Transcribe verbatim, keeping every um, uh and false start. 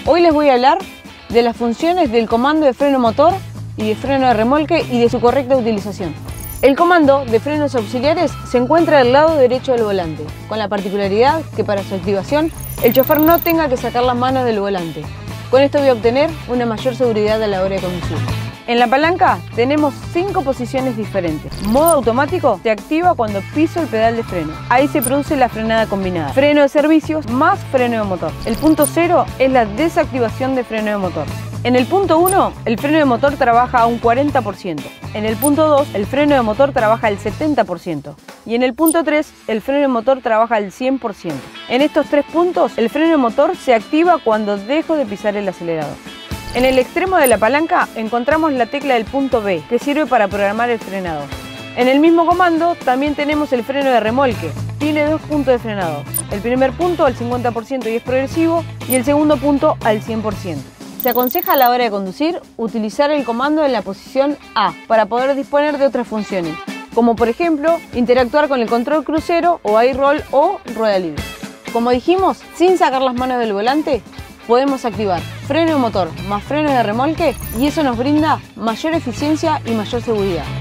Hoy les voy a hablar de las funciones del comando de freno motor y de freno de remolque y de su correcta utilización. El comando de frenos auxiliares se encuentra del lado derecho del volante, con la particularidad que para su activación el chofer no tenga que sacar las manos del volante. Con esto voy a obtener una mayor seguridad a la hora de conducir. En la palanca tenemos cinco posiciones diferentes. Modo automático se activa cuando piso el pedal de freno. Ahí se produce la frenada combinada. Freno de servicios más freno de motor. El punto cero es la desactivación de freno de motor. En el punto uno, el freno de motor trabaja a un cuarenta por ciento. En el punto dos, el freno de motor trabaja al setenta por ciento. Y en el punto tres, el freno de motor trabaja al cien por ciento. En estos tres puntos, el freno de motor se activa cuando dejo de pisar el acelerador. En el extremo de la palanca encontramos la tecla del punto B, que sirve para programar el frenado. En el mismo comando también tenemos el freno de remolque. Tiene dos puntos de frenado. El primer punto al cincuenta por ciento y es progresivo, y el segundo punto al cien por ciento. Se aconseja a la hora de conducir utilizar el comando en la posición A para poder disponer de otras funciones, como por ejemplo interactuar con el control crucero o i-roll o rueda libre. Como dijimos, sin sacar las manos del volante, podemos activar freno de motor más freno de remolque y eso nos brinda mayor eficiencia y mayor seguridad.